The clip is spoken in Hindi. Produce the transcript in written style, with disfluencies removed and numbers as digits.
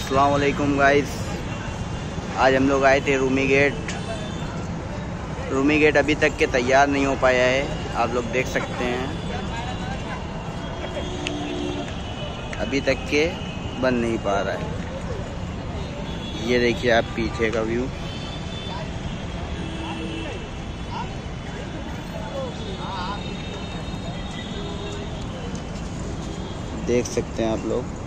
अस्सलाम वालेकुम गाइस। आज हम लोग आए थे रूमी गेट। रूमी गेट अभी तक के तैयार नहीं हो पाया है, आप लोग देख सकते हैं। अभी तक के बन नहीं पा रहा है। ये देखिए आप पीछे का व्यू। देख सकते हैं आप लोग।